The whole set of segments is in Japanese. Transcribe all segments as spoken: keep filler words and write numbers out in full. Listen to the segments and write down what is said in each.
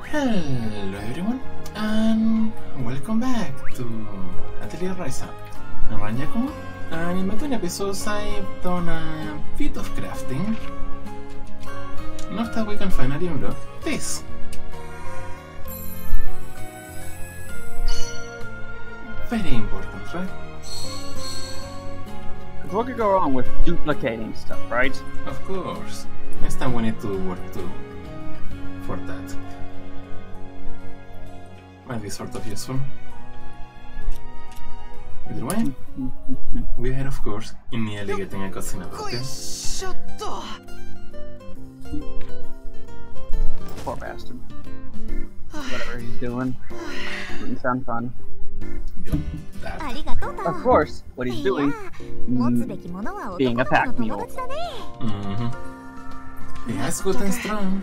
Hello everyone, and welcome back to Atelier Rise Up. Naman niya ko, and in between episodes I done a bit of crafting. Not that we can finally unlock this. Very important, right? What could go wrong with duplicating stuff, right? Of course. Next time we need to work too for that. Might be sort of useful. Either way, we are of course immediately getting a cutscene about it. Poor bastard. Whatever he's doing. Didn't sound fun. Yep, that. Of course, what he's doing, mm, being a pack mule. Mm-hmm. He has gotten strong.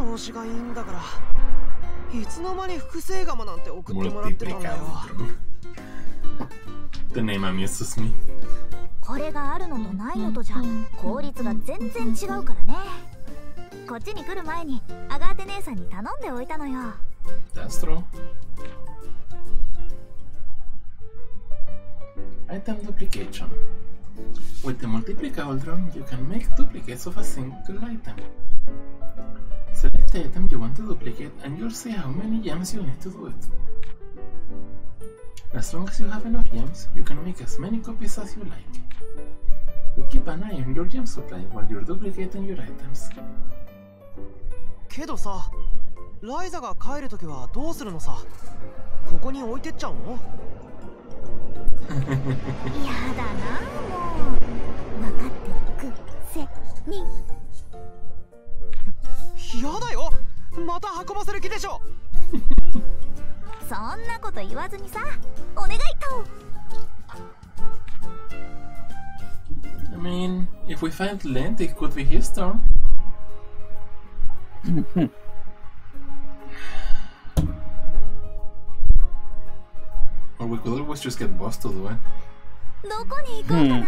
Multiplicator. The name amuses me. これがあるのとないのとじゃ効率が全然違うからね。こっちに来る前にアガーテ姉さんに頼んでおいたのよ。 That's true. Item duplication. With the multiplicator drone, you can make duplicates of a single item. Select the item you want to duplicate and you'll see how many gems you need to do it. As long as you have enough gems, you can make as many copies as you like. So keep an eye on your gem supply while you're duplicating your items. けどさ、ライザが帰るときはどうするのさ。ここに置いてっちゃうの？ やだな、もう。分かってるくせに。 やだよ。また運ばせる気でしょ。 そんなこと言わずにさ、お願いと。 I mean, if we find Lent, it could be his turn. Or we could always just get boss to do it. どこに行こうかな。よ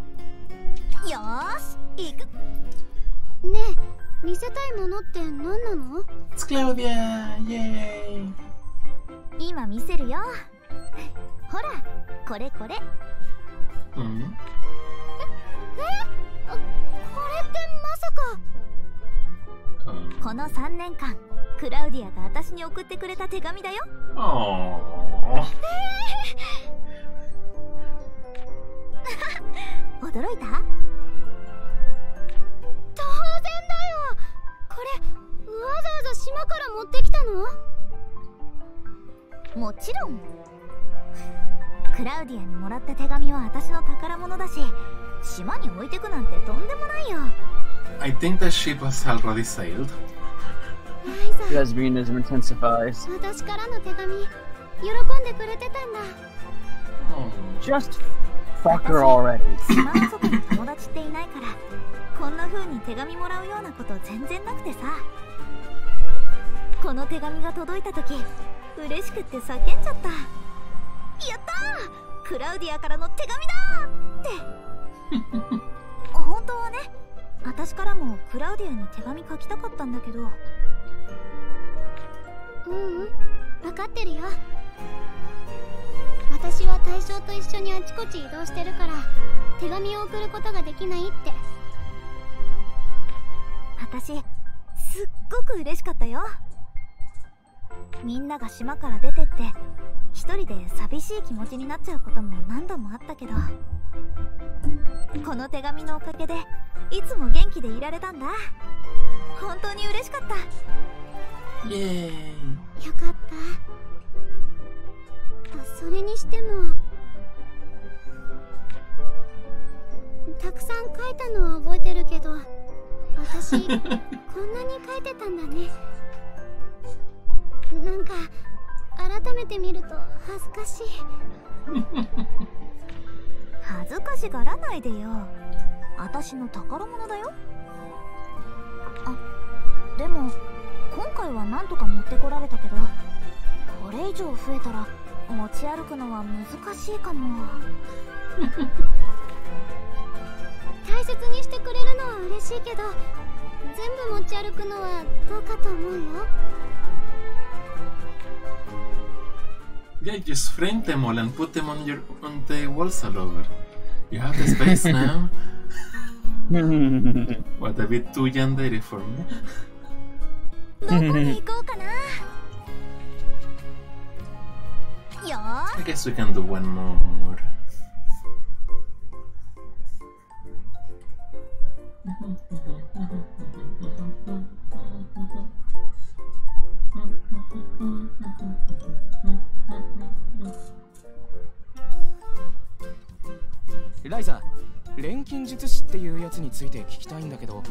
ーし、行く。 ねえ、見せたいものって何なの？ It's Claudia! Yay! 今見せるよ。ほら、これこれ。 Mm. え、え、これってまさか。 Um. このさんねんかん、クラウディアが私に送ってくれた手紙だよ。 Aww. 驚いた？当然だよ。 これわざわざ島から持ってきたの？ もちろん。クラウディアにもらった手紙は私の宝物だし、島に置いてくなんてとんでもないよ。 I think the ship has already sailed. ライザ、 Lesbianism intensifies. 私からの手紙、喜んでくれてたんだ。 Oh. Just fuck her already. 島の外に友達っていないから、こんな風に手紙もらうようなこと全然なくてさ。この手紙が届いた時、嬉しくって叫んじゃった。やったー！クラウディアからの手紙だーって。本当はね、私からもクラウディアに手紙書きたかったんだけど。 ううん、分かってるよ。私は対象と一緒にあちこち移動してるから手紙を送ることができないって。 私すっごく嬉しかったよ。みんなが島から出てって一人で寂しい気持ちになっちゃうことも何度もあったけど、この手紙のおかげでいつも元気でいられたんだ。本当に嬉しかった。 Yay! よかった。それにしてもたくさん書いたのは覚えてるけど、私こんなに書いてたんだね。なんか改めて見ると恥ずかしい。 恥ずかしがらないでよ。私の宝物だよ。あ、でも今回はなんとか持ってこられたけど、これ以上増えたら持ち歩くのは難しいかも。 大切にしてくれるのは嬉しいけど、全部持ち歩くのはどうかと思うよ。 Yeah, just frame them all and put them on your on the walls all over. You have the space now. What, a bit too yandere for me? どこに行こうかな。よー I guess we can do one more. Liza、錬金術師っていうやつについて聞きたいんだけど、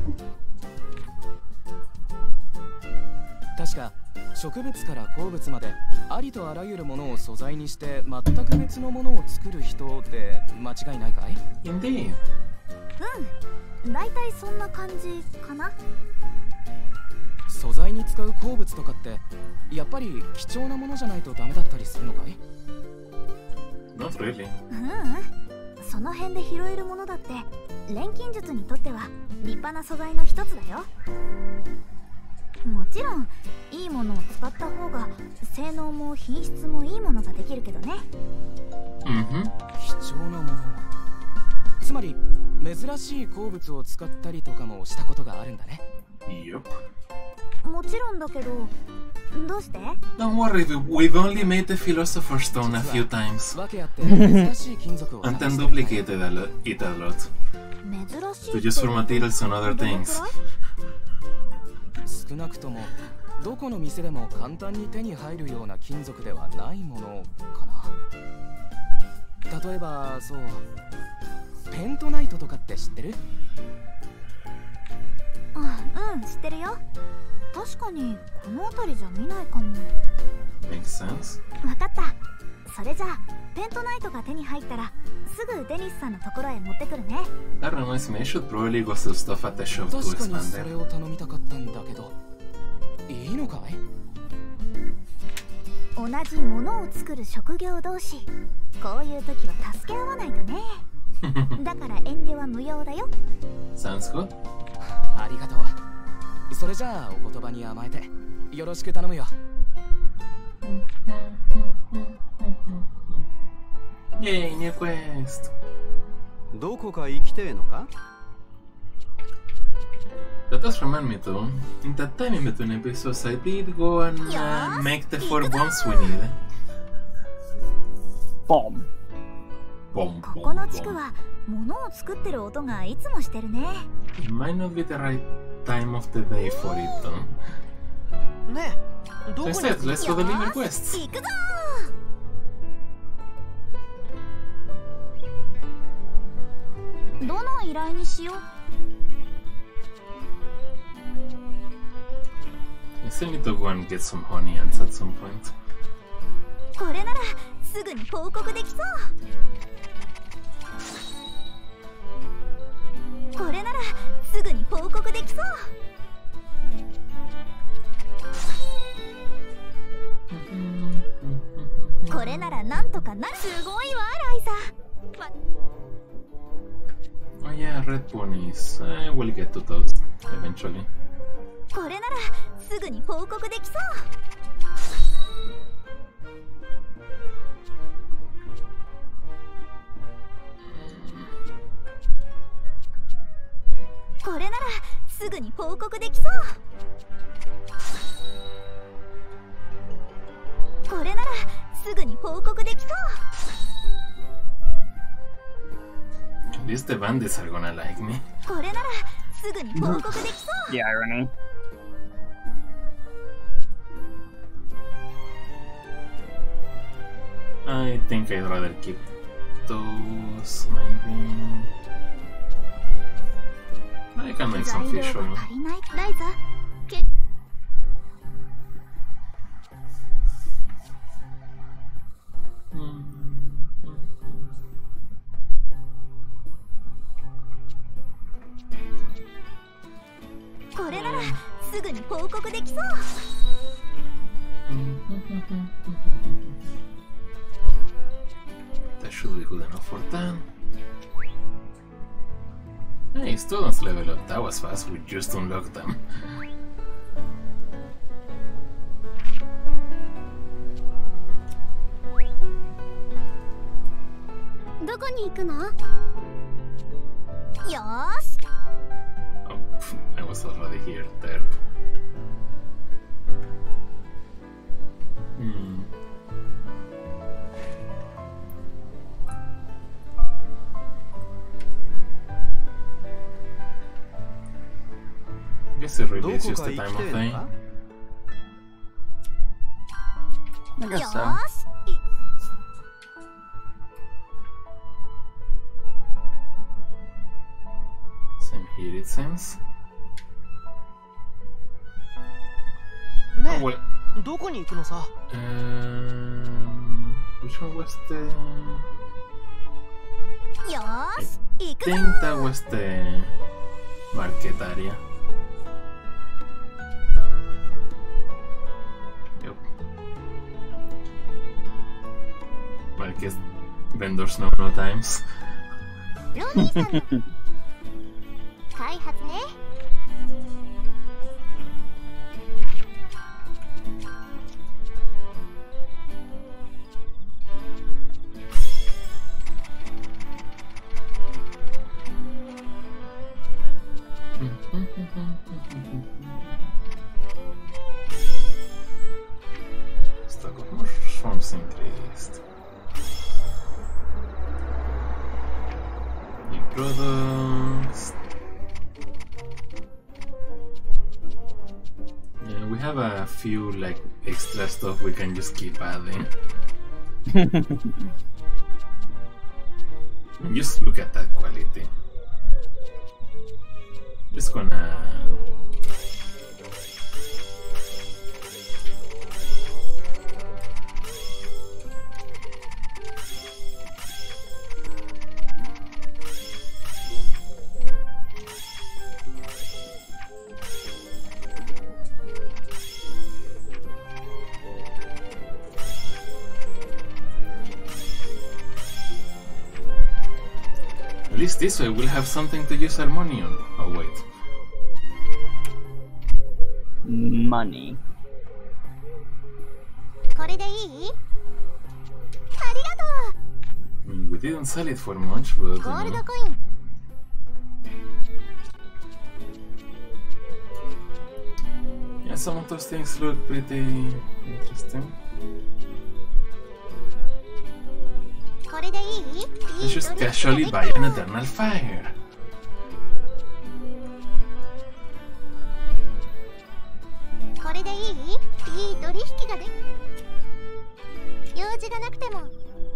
確か植物から鉱物までありとあらゆるものを素材にして全く別のものを作る人で間違いないかい？ Indeed. うん、だいたいそんな感じかな。 素材に使う鉱物とかってやっぱり貴重なものじゃないとダメだったりするのかい？ Not really. うん、その辺で拾えるものだって錬金術にとっては立派な素材の一つだよ。もちろんいいものを使った方が性能も品質もいいものができるけどね。 Mm-hmm. 貴重なもの、つまり珍しい鉱物を使ったりとかもしたことがあるんだね。 Yup. もちろんだけど、どうして？ Don't worry, we've only made the Philosopher's Stone a few times. 訳あって珍しい金属を And 探 then してるんだよ。 duplicated a lo- it a lot. 珍しい To use for materials and other things. 少なくともどこの店でも簡単に手に入るような金属ではないものかな。例えばそうペントナイトとかって知ってる？ あ、うん、知ってるよ。確かにこの辺りじゃ見ないかも。 Makes sense. わかった。それじゃあペントナイトが手に入ったらすぐデニスさんのところへ持ってくるね。 That reminds me, I should probably go sell stuff at the shop to 確かに expand それ it. を頼みたかったんだけど、いいのかい？ 同じものを作る職業同士、こういう時は助け合わないとね。だから遠慮は無用だよ。 Sounds good. ありがとう。それじゃあお言葉に甘えてよろしく頼むよ。 Yay, new quest. どこか行きてえのか？ That does remind me though, in that time in between episodes I did go and uh, make the four bombs we need. Bomb. Bomb, こ bomb, この地区 bomb. は物を作ってる音がいつもしてるね。 It might not be the right time of the day for it though. ねえ、ど So こに instead, let's go deliver よー quests. し、行くぞー。どの依頼にしよう？ I still need to go and get some honey ants at some point. これならすぐに報告できそう。これならすぐに報告できそう。これならなんとかなる。すごいわ、ライザ。 Oh yeah, red ponies. I will get to those eventually. これならすぐに報告できそう。これならすぐに報告できそう。これならすぐに報告できそう。 At least the bandits are gonna like me. これならすぐに報告できそう。 The irony. I think I'd rather keep those, maybe. I can make some 材料 fish が oil. 足りない。ライザ、け これならすぐに報告できそう。 That should be good enough for that. Hey, students level up. That was fast. We just unlocked them. に行くの？ よーし。 Oh, I was already here, derp. Hmm. Guess it really is just the time of day. I guess よ so. ーし。 Same here, it seems. ね Oh, well, え、どこに行くのさ？ um, which one was the? よーし。行 I くぞ think that was the market area. Yep. Market vendors know no times. ロニーさんの開発ね。 Stock of mushrooms increased. New products. Yeah, we have a few like extra stuff we can just keep adding. And just look at that quality. Just gonna at least this way we'll have something to use our money on. Oh wait. Money. これでいい？ありがと I mean, we didn't sell it for much, but う。 you ゴール know. ドコイン。 Yeah, some of those things look pretty interesting. これでいい？ Let's いい just 取引が casually できた buy よ an eternal fire. これでいい？いい取引ができ。用事がなくても。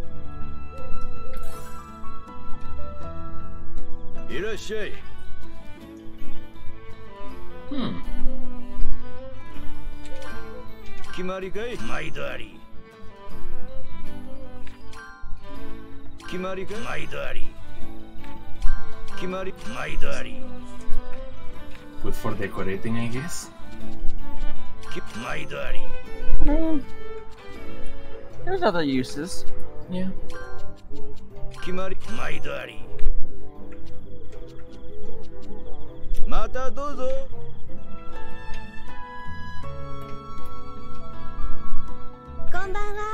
いらっしゃい。 Hmm. 決まりかい？毎度あり。決まりかい？毎度あり。決まり？毎度あり。 Good for decorating, I guess. 毎度あり。 Eh, there's other uses. Yeah. 決まり？毎度あり。またどうぞ。 こんばんは。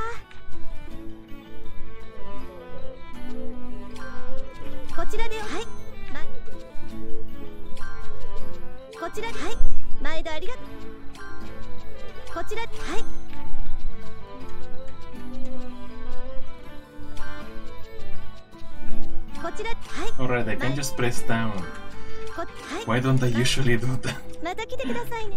こちらで、はい。ま、こちらで、はい。毎度ありがとう。こちら、はい。こちら、はい。 Alright, I can just press down. こ、はい。 Why don't I usually do that? また来てくださいね。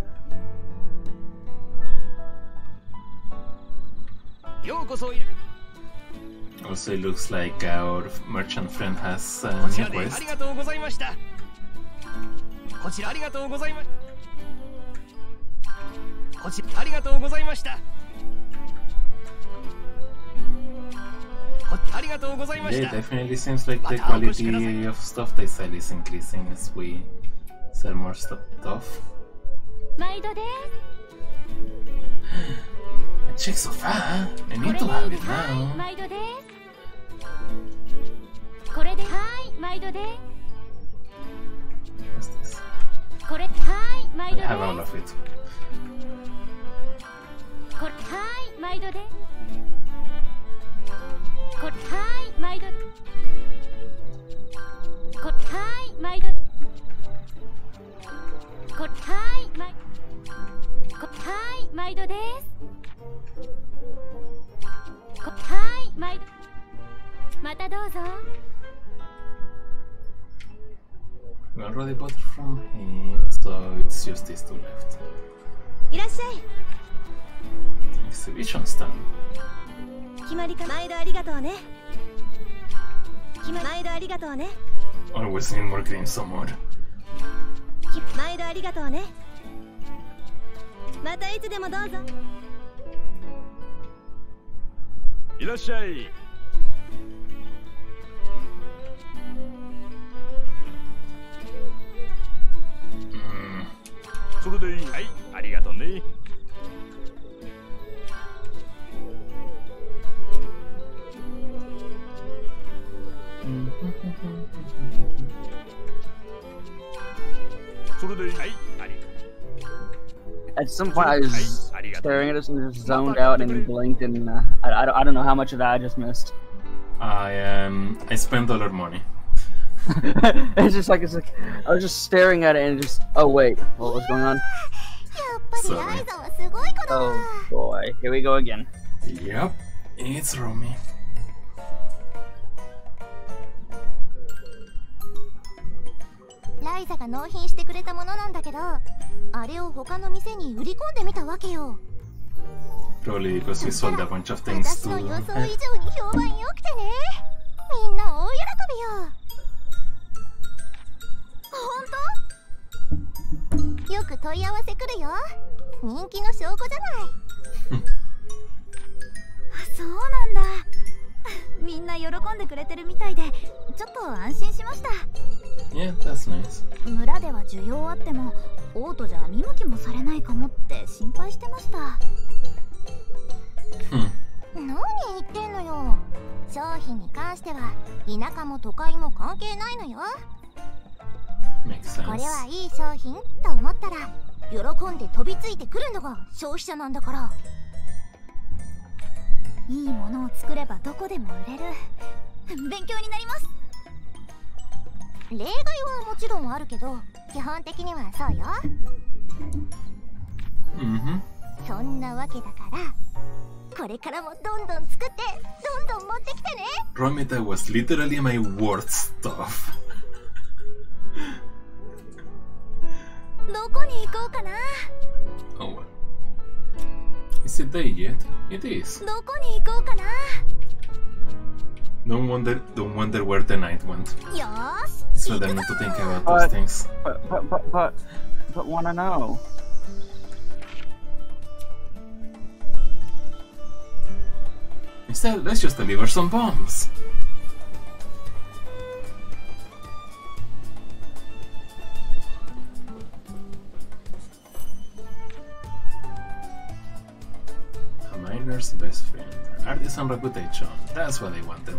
ようこそいら Also, it looks like our merchant friend has こ a ち new らであ quest. りがとうございましたこちらありがとうございまこちらありがとうございましたこありがとうございまし Yeah, た it definitely seems like the quality of stuff they sell is increasing as we sell more stu- stuff. 毎度で A chick sofa? I こ need れ to で have it はい now. 毎度でこれではい毎度で What's this? これはい毎 I 度で have all of it. これはい毎度でこれはい毎度で毎度です。はい、毎度。またどうぞ。 We already bought from him, so it's just these two left. いらっしゃい。 Exhibition stand. 決まりか。毎度ありがとうね。決ま毎度ありがとうね。 Always need more crimson more. 毎度ありがとうね。またいつでもどうぞ。 いらっしゃい。それでいい。はい、ありがとうね。それでいい。はい、ありがとう。 At some point, I was staring at us and just zoned out and blinked, and uh, I, I, don't, I don't know how much of that I just missed. I um I spent all our money. It's just like it's like I was just staring at it and just oh wait, what was going on? Sorry. Oh boy, here we go again. Yep, it's Romy. ライザが納品してくれたものなんだけど、あれを他の店に売り込んでみたわけよ。 Probably because we sold a bunch of things 私 to. の予想以上に評判良くてね。みんな大喜びよ。本当？よく問い合わせ来るよ。人気の証拠じゃない。そうなんだ。みんな喜んでくれてるみたいで、ちょっと安心しました。 Yeah, that's nice. 村では需要あっても、オートじゃ見向きもされないかもって心配してました。 何言ってんのよ。商品に関しては田舎も都会も関係ないのよ。 Makes sense. これはいい商品と思ったら喜んで飛びついてくるのが消費者なんだから。いいものを作ればどこでも売れる。勉強になります。例外はもちろんあるけど、基本的にはそうよ。 Mm-hmm. そんなわけだから、これからもどんどん作ってどんどん持ってきてね。 Romy, that was literally my worst stuff. どこに行こうかな。 Oh well. Is it day yet? It is. どこに行こうかな。 Don't wonder, don't wonder where the night went. よーし。 It's rather not to think about those things. But but but but but wanna know. Instead, let's just deliver some bombs. A miner's best friend. Artisan reputation. That's what I wanted.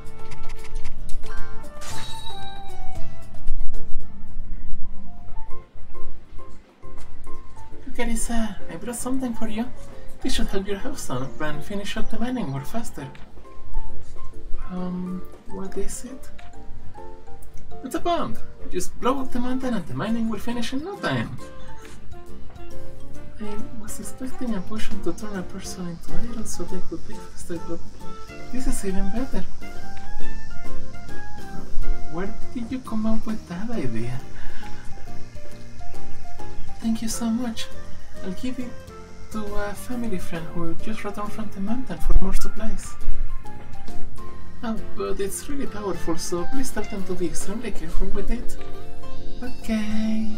Look, Elisa, I brought something for you. This should help your house up and finish up the mining more faster. Um, what is it? It's a bomb. Just blow up the mountain and the mining will finish in no time. I was expecting a potion to turn a person into iron so they could be faster, but this is even better. Where did you come up with that idea? Thank you so much. I'll give it to a family friend who just returned from the mountain for more supplies. Oh, but it's really powerful, so please tell them to be extremely careful with it. Okay.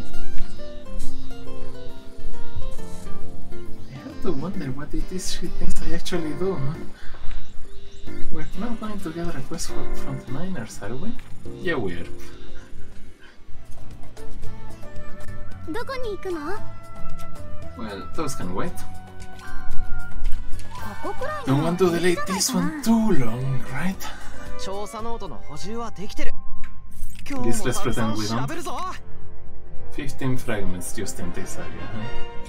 I have to wonder what it is she thinks I actually do, huh? We're not going to get a request for, from the miners, are we? Yeah, we are. どこに行くの？ Well, those can wait. ここくらい Don't want to delay this one too long, right? 調査ノートの補充はできてる。今日もたくさん調べるぞ。 fifteen fragments just in this area, huh?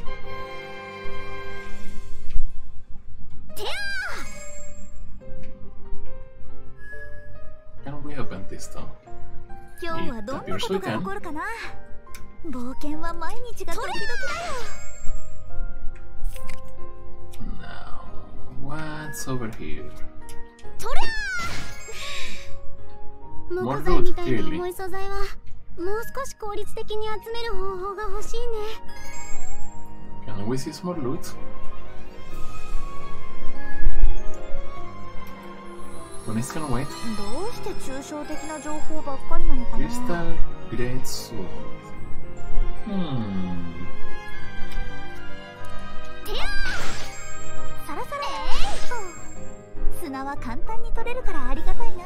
Can we open this door? 今日はどんなことが起こるかな。冒険は毎日がドキドキだよ。 What's over here? 木 More 材 loot, みたいな clearly. 重い素材はもう少し効率的に集める方法が欲しいね。 Can we see some more loot? Police can wait. どうして抽象的な情報ばっかりなのかな。 Crystal Great Sword. Hmm. サラサラ砂は簡単に取れるからありがたいな。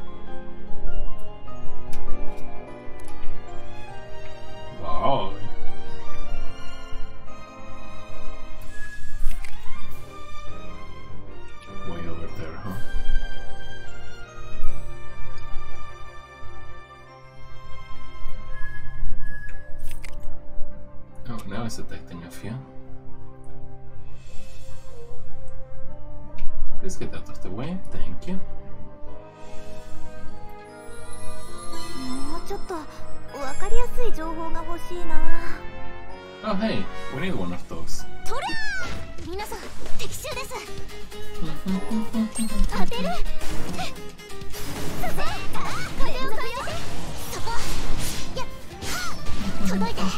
Wow. Way over there, huh? Oh, now it's detecting a few. Please get out of the way, thank you. もうちょっとわかりやすい情報が欲しいな。 Oh, hey, we need one of those. 取れー。皆さん敵襲です。当てる。風を感じて。そこ。やっ。届いて。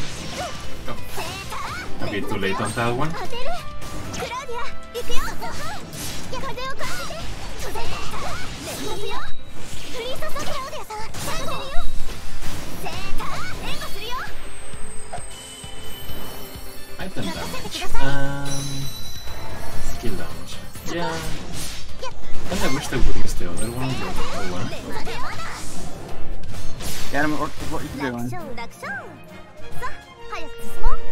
A bit too late on that one. 当てる。クラウディア行くよ。や風を感じて。届いて。連続よ。降り注ぐクラウディアさん。当てるよ。セーター援護するよ。 Item damage and skill damage. Yeah. And I wish they would use the other one, but oh well. Get him, what, what you 楽 doing? 勝楽勝。さあ早く進もう。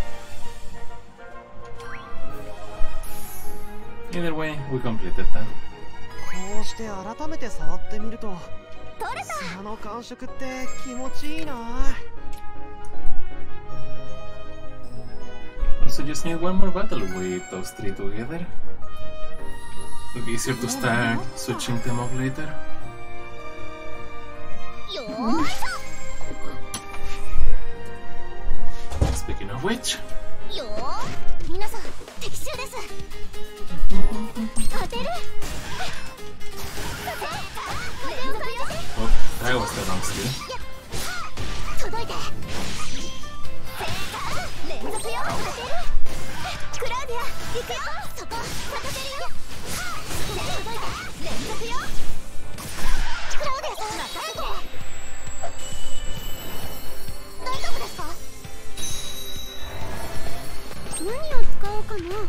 Either way, we completed that. こうして改めて触ってみると取れた。 砂の感触って気持ちいいな。 Also, just need one more battle with those three together. It'll be easier to start switching them up later. よーい Speaking of which, よー。皆さん敵襲です。当てる。風を感じて。 oh, that was the wrong skill. 届いて。連続よ。当てる。クラウディア行くよ。そこ当てるよ。届いて。連続よ。クラウディアさん最後。大丈夫ですか。 何を使おうかな。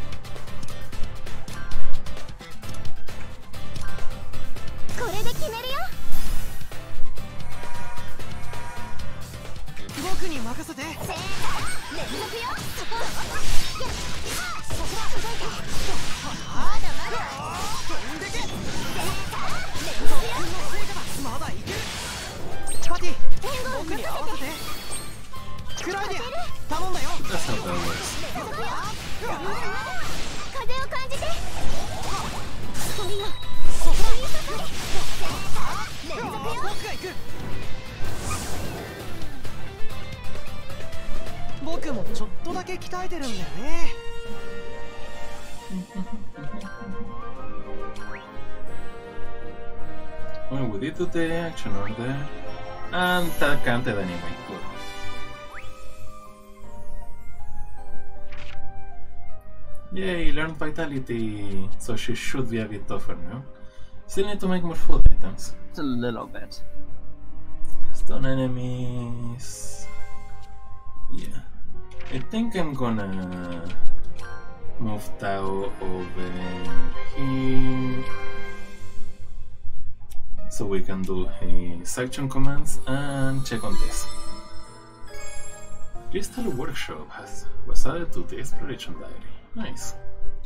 これで決めるよ。 僕に任せて。 セーター連続よ。そこ。やっ。そこは届いて。まだまだ。 飛んでけ。 セーター連続よ。 まだいける。パティ、僕に合わせて。クラウディア、頼んだよ。 that's how that works. 連続よ。まだまだ。風を感じて。鳥が。そこに刺さり。セーター連続よ。 僕が行く。僕もちょっとだけ鍛えてるんだよね。 Well, we did do the action order, and that counted anyway. Good. Yay, learned vitality, so she should be a bit tougher now. Still need to make more food items. It's a little bit. Stone enemies. Yeah. I think I'm gonna move Tao over here so we can do his action commands and check on this. Crystal Workshop has was added to the exploration diary. Nice.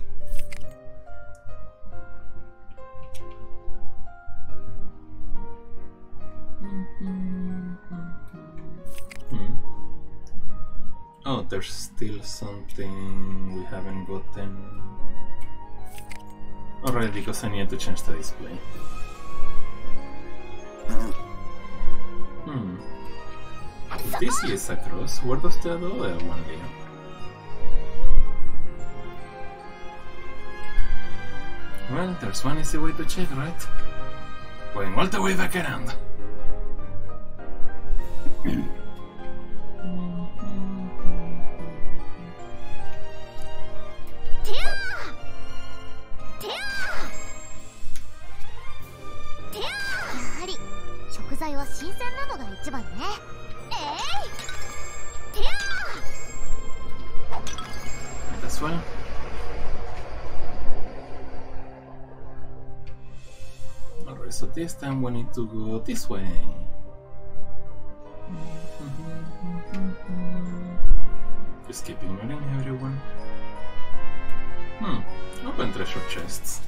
Hmm. Oh, there's still something we haven't gotten. Alright, because I need to change the display. Hmm. If this is across, where does the other one lead? Well, there's one easy way to check, right? Going all the way back around. As well. Alright, so this time we need to go this way. Just keep ignoring everyone. Hmm, open treasure chests.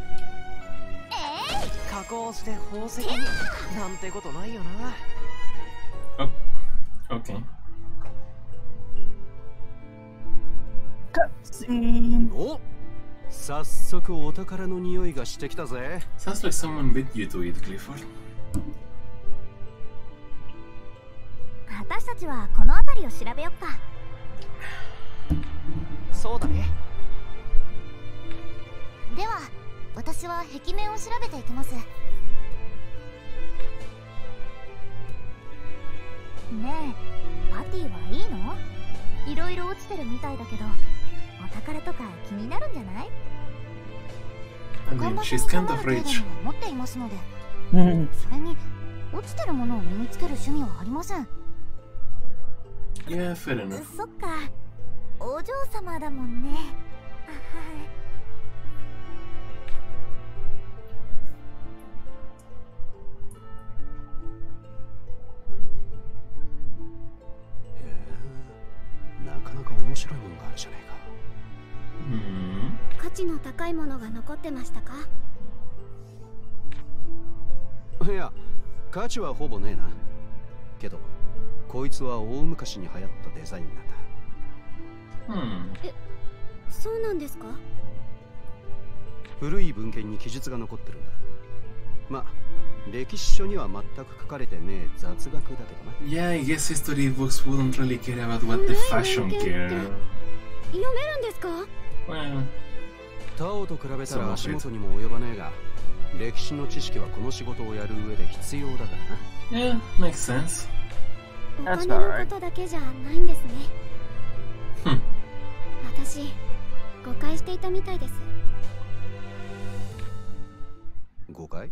加工して宝石になんてことないよな。 Oh, okay. お、早速お宝の匂いがしてきたぜ。 Sounds like someone bit you to eat, Clifford. 私たちはこの辺りを調べよっか。 そうだね。 では、私は壁面を調べていきます。ねえ、パティはいいの？いろいろ落ちてるみたいだけど、お宝とか気になるんじゃない？ I mean, she's kind of rich. 持っていますので。それに落ちてるものを身につける趣味はありません。 Yeah, fair enough. そっか、お嬢様だもんね。 なかなか面白いものがあるじゃないか。 価値の高いものが残ってましたか？ いや、価値はほぼねえな。けど、こいつは大昔に流行ったデザインなんだ。 え、そうなんですか？ 古い文献に記述が残ってるんだ。まあ、歴史書には全く書かれてねえ雑学だけどな。 Yeah, I guess history books wouldn't really care about what the fashion care. 読めるんですか？ Well, タオと比べたら足元にも及ばねえが、歴史の知識はこの仕事をやる上で必要だからな。 yeah, makes sense. お金のことだけじゃないんですね。 Hmm. 私、誤解していたみたいです。 誤解？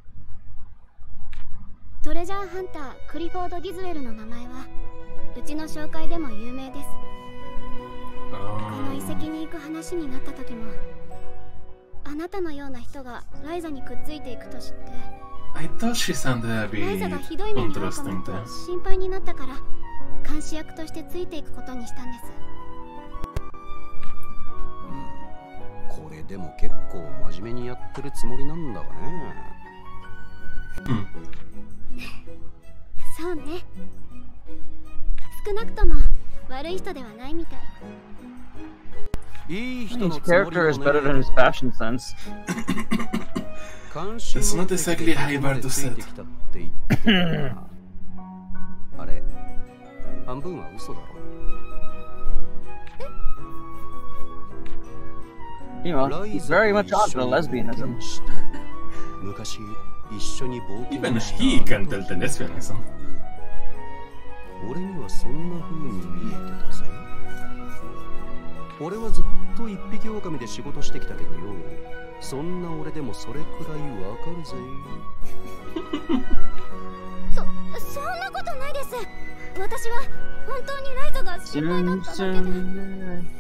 トレジャーハンタークリフォード・ディズウェルの名前はうちの紹介でも有名です。この遺跡に行く話になった時も、あなたのような人がライザにくっついていくと知って、 I thought she sounded a ライ bit ザがひどい目に遭うか interesting もと there. 心配になったから監視役としてついていくことにしたんです。 これでも結構真面目にやってるつもりなんだがね。 Hmm. そうね。少なくとも悪い人ではないみたい。 いい人の His つもり character is も better ね than his fashion sense. 監視 That's not exactly high bar to つい set. てきたって言ってたな。あれ、半分は嘘だろ。 You know, he's very much on to lesbianism. 昔一緒に冒 Even 険した he can tell the lesbianism. 俺にはそんな風に見えてたぜ。俺はずっと一匹狼で仕事してきたけどよ、そんな俺でもそれくらいわかるぜ。 そ、そんなことないです。私は本当にライザが心配だっただけで。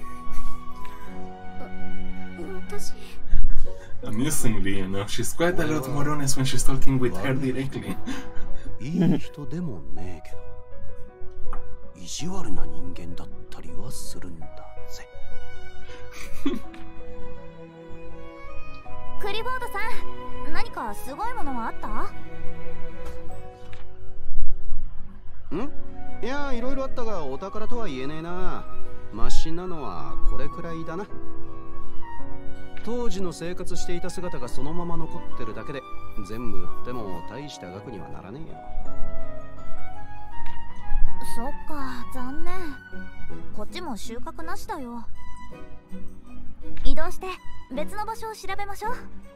私 Amusingly, you know, she's quite a lot more honest when she's talking with her directly. いい人でもねえけど、意地悪な人間だったりはするんだぜ。 クリボードさん、何かすごいものはあった？ ん？いや、いろいろあったがお宝とは言えねえな。マシなのはこれくらいだな。当時の生活していた姿がそのまま残ってるだけで、全部売っても大した額にはならねえよ。 そっか、残念。こっちも収穫なしだよ。 移動して別の場所を調べましょう。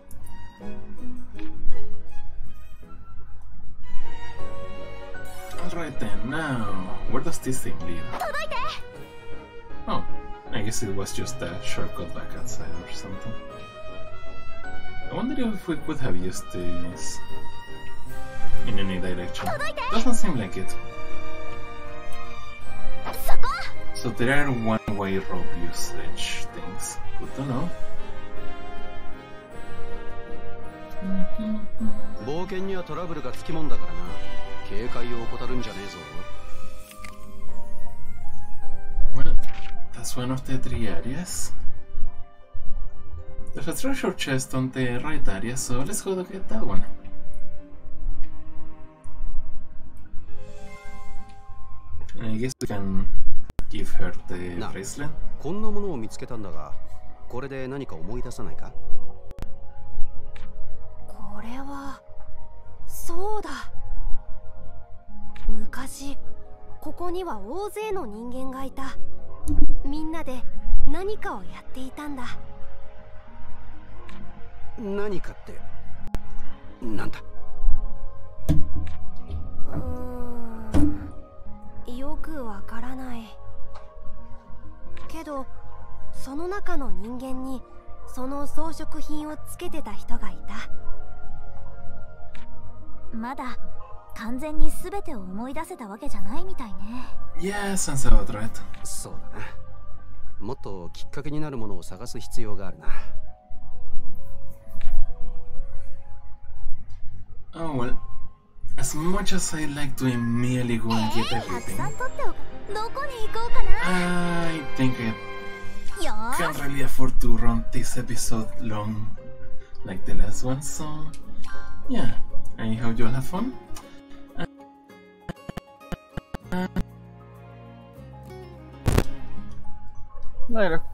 Alright then, now, where does this thing lead? Oh, I guess it was just a shortcut back outside or something. I wonder if we could have used this in any direction. Doesn't seem like it. So there are one-way rope usage things. Good to know. 冒険にはトラブルがつきもんだからな。警戒を怠るんじゃねえぞ。 Well, that's one of the three areas. There's a treasure chest on the right area, so let's go to get that one. I guess we can give her the bracelet. こんなものを見つけたんだが、これで何か思い出さないか？ これはそうだ。昔ここには大勢の人間がいた。みんなで何かをやっていたんだ。 何かってなんだ？ うーん、よくわからない。けどその中の人間にその装飾品をつけてた人がいた。 まだ完全に全てを思い出せたわけじゃないみたいね。 Yeah, sounds about right. そうだな。もっときっかけになるものを探す必要があるな。 Oh well, as much as I like to immediately go and get everything, I think I can't really afford to run this episode long like the last one, so yeah, I hope you all have fun. Later.